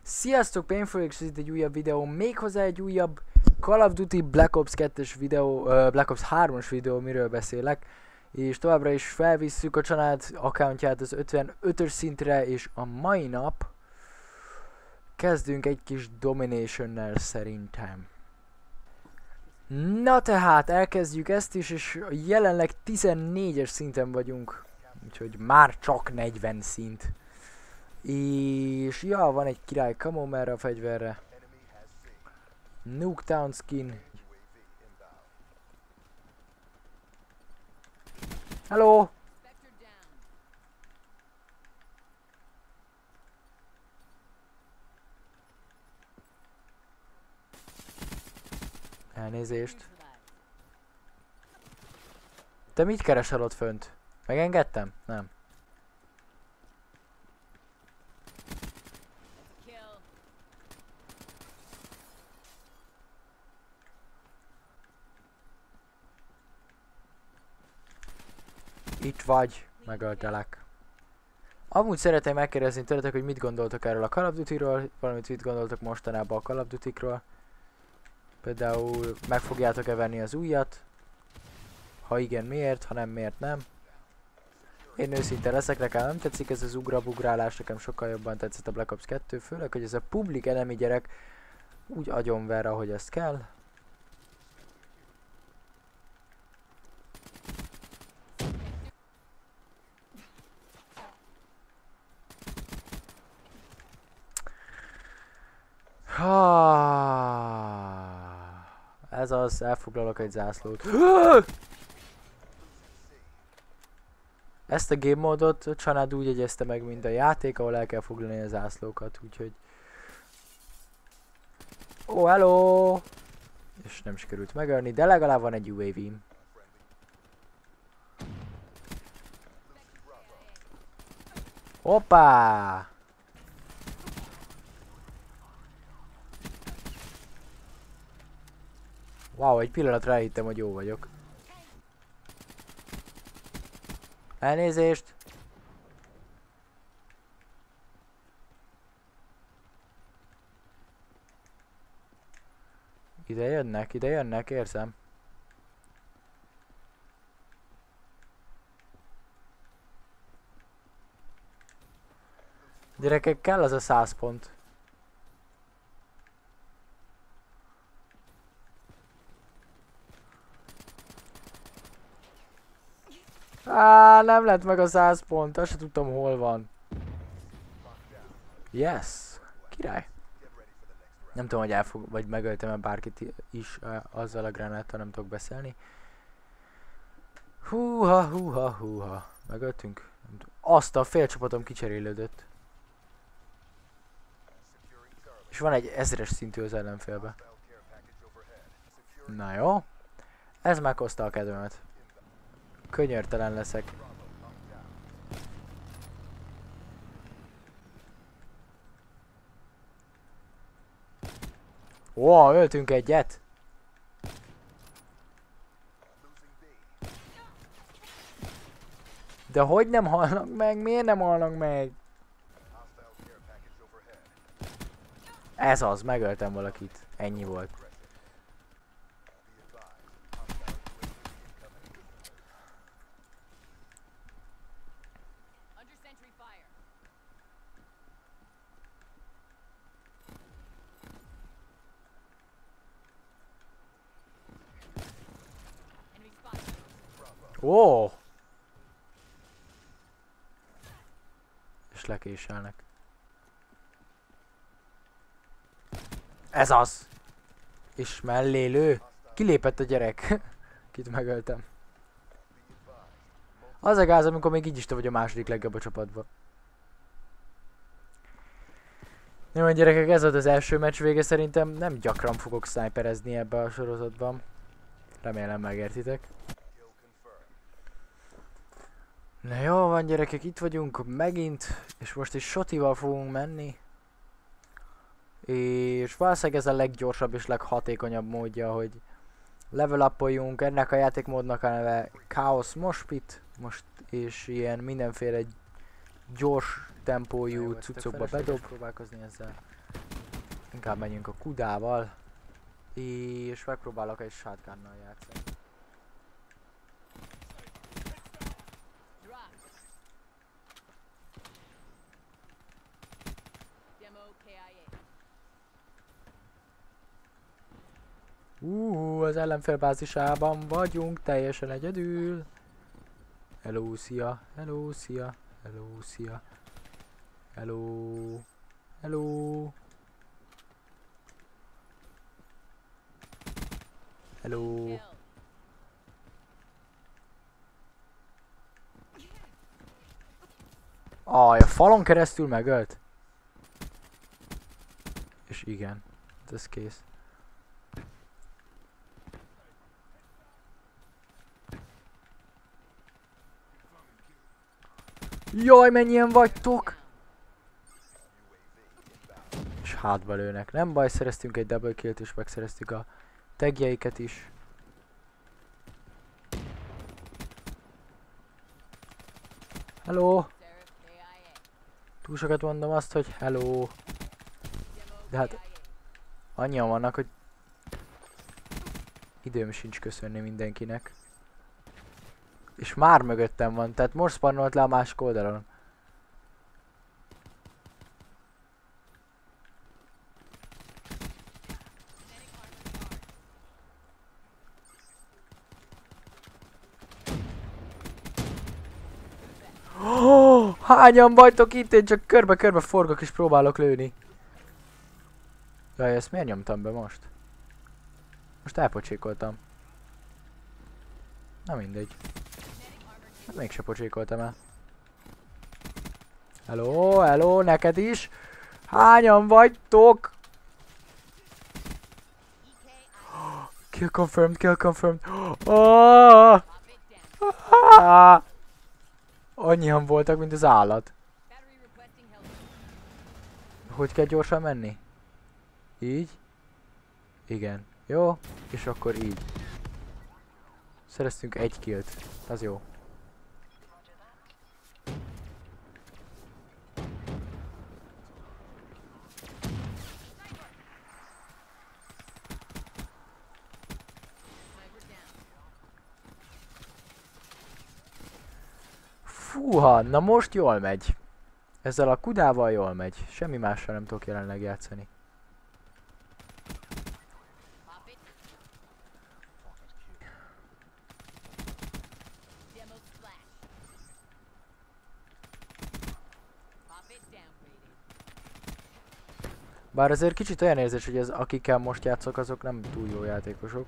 Sziasztok, Painful, és ez itt egy újabb videó, méghozzá egy újabb Call of Duty Black Ops 2-es videó, Black Ops 3-as videó, miről beszélek. És továbbra is felvisszük a család accountját az 55-ös szintre, és a mai nap kezdünk egy kis Dominationnel szerintem. Na tehát, elkezdjük ezt is, és jelenleg 14-es szinten vagyunk, úgyhogy már csak 40 szint. És ja, van egy király kamom erre a fegyverre. Nuketown skin. Hello! Elnézést. Te mit keresel ott fönt? Megengedtem? Nem. Itt vagy, megöltelek. Amúgy szeretném megkérdezni tőletek, hogy mit gondoltok erről a Call of Duty-ról, valamit mit gondoltok mostanában a Call of Duty-ról. Például meg fogjátok-e venni az újat? Ha igen, miért? Ha nem, miért nem? Én őszinte leszek, nekem nem tetszik ez az ugrabugrálás, nekem sokkal jobban tetszett a Black Ops 2, főleg, hogy ez a public enemy gyerek úgy agyonver, ahogy ezt kell. Ez az, elfoglalok egy zászlót. Ezt a game módot a család úgy jegyezte meg, mint a játék, ahol el kell foglalni a zászlókat, úgyhogy... Ó, hello! És nem sikerült megölni, de legalább van egy UAV-m. Hoppá! Wow, egy pillanatra elhittem, hogy jó vagyok. Elnézést! Ide jönnek, érzem. Gyerekek, kell az a 100 pont. Nem lett meg a 100 pont, azt se tudtam hol van. Yes! Király! Nem tudom, hogy vagy megöltem-e bárkit is azzal a gránáttal, nem tudok beszélni. Húha. Megöltünk? Azt a fél csapatom kicserélődött. És van egy 1000-es szintű az ellenfélbe. Na jó. Ez meghozta a kedvemet. Könyörtelen leszek. Ó, öltünk egyet. De hogy nem halnak meg? Miért nem halnak meg? Ez az, megöltem valakit. Ennyi volt. Ó! És lekéselnek. Ez az! És mellé lő. Kilépett a gyerek. Kit megöltem. Az a gáz, amikor még így is te vagy a második legjobb a csapatban. Jó, gyerekek, ez volt az első meccs vége, szerintem nem gyakran fogok sniperezni ebbe a sorozatban. Remélem megértitek. Na jó van, gyerekek, itt vagyunk megint, és most egy shotival fogunk menni. És valószínűleg ez a leggyorsabb és leghatékonyabb módja, hogy level up-oljunk. Ennek a játékmódnak a neve Chaos Mosh Pit, most és ilyen mindenféle gyors tempójú cuccokba bedob. Próbálkozni ezzel. Inkább menjünk a kudával. És megpróbálok egy shotgunnal játszani. Az ellenfél bázisában vagyunk, teljesen egyedül. Hello, szia, hello, szia, hello, szia. Hello, hello. Hello. A falon keresztül megölt? És igen, ez kész. Jaj, mennyien vagytok! És hátba lőnek. Nem baj, szereztünk egy double killt és megszereztük a tagjeiket is. Hello! Túl sokat mondom azt, hogy hello! De hát annyian vannak, hogy időm sincs köszönni mindenkinek. És már mögöttem van, tehát most spannolt le a másik oldalon. Oh, hányan vagytok itt? Én csak körbe-körbe forgok és próbálok lőni. Jaj, ezt miért nyomtam be most? Most elpocsékoltam. Na mindegy. Hát mégse pocsékoltam el. Hello, hello, neked is. Hányan vagytok? Kill confirmed, kill confirmed. Oh! Ah! Annyian voltak, mint az állat. Hogy kell gyorsan menni? Így? Igen. Jó? És akkor így. Szereztünk egy killt. Az jó. Fúha, na most jól megy. Ezzel a kudával jól megy. Semmi mással nem tudok jelenleg játszani. Bár azért kicsit olyan érzés, hogy az, akikkel most játszok, azok nem túl jó játékosok.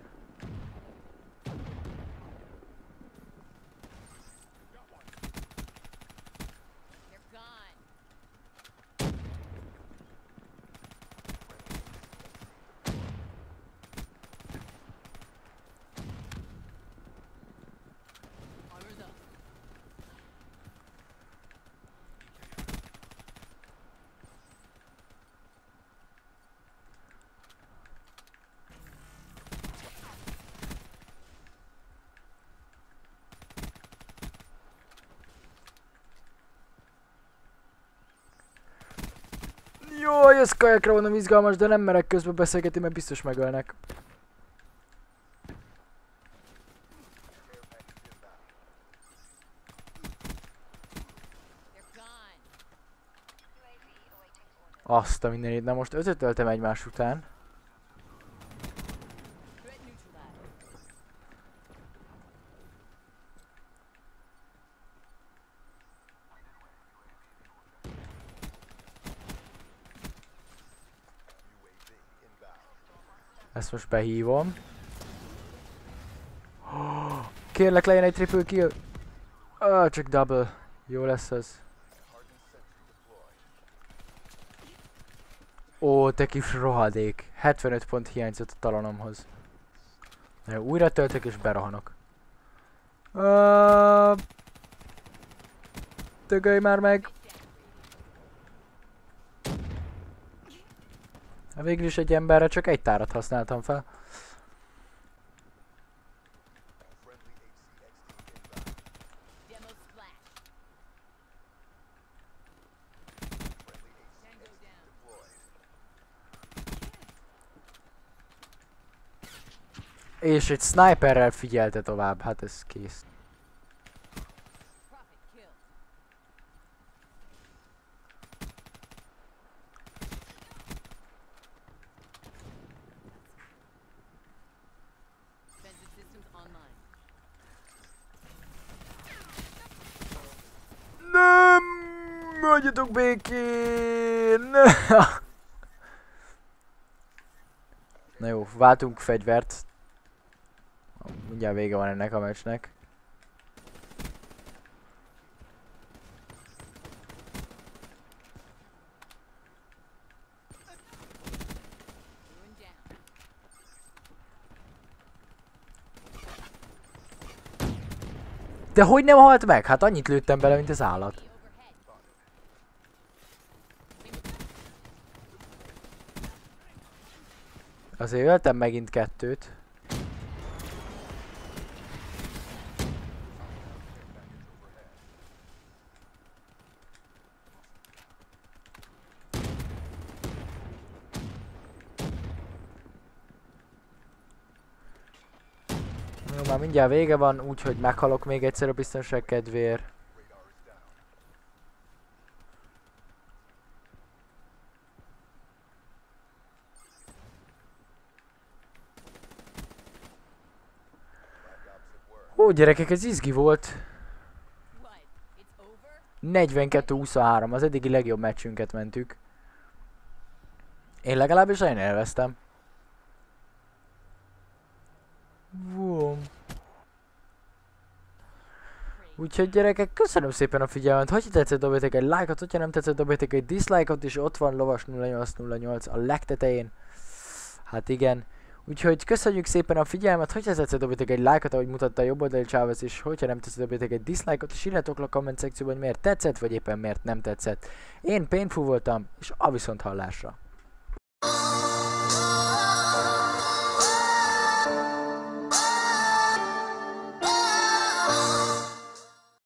Jaj, ez kajakra mondom izgalmas, de nem merek közben beszélgetni, mert biztos megölnek. Azt a mindenit, na most ötöt öltem egymás után. Ezt most behívom. Kérlek, legyen egy triple kill. Csak double. Jó lesz az. Ó, te kis rohadék. 75 pont hiányzott a talonomhoz. Na jó, újra töltök és berohanok. Dögölj már meg. Végül is egy emberre csak egy tárat használtam fel. És egy sniperrel figyelte tovább, hát ez kész. Nem! Hagyjatok békén! Na jó, váltunk fegyvert. Mindjárt vége van ennek a meccsnek. De hogy nem halt meg? Hát annyit lőttem bele, mint az állat. Azért öltem megint kettőt. Jó, már mindjárt vége van, úgyhogy meghalok még egyszer a biztonság kedvéért. Ó, gyerekek, ez izgi volt. 42-23, az eddigi legjobb meccsünket mentük. Én legalábbis nagyon élveztem. Boom. Úgyhogy gyerekek, köszönöm szépen a figyelmet, hogyha tetszett, dobjatok egy lájkot, hogyha nem tetszett, dobjatok egy dislike-ot, és ott van Lovas 0808 a legtetején. Hát igen. Úgyhogy köszönjük szépen a figyelmet, hogyha tetszett, dobjatok egy lájkot, ahogy mutatta a jobb oldali Chávez, és hogyha nem tetszett, dobjatok egy dislike-ot, és írjátok le a komment szekcióban, hogy miért tetszett, vagy éppen miért nem tetszett. Én Painful voltam, és a viszonthallásra.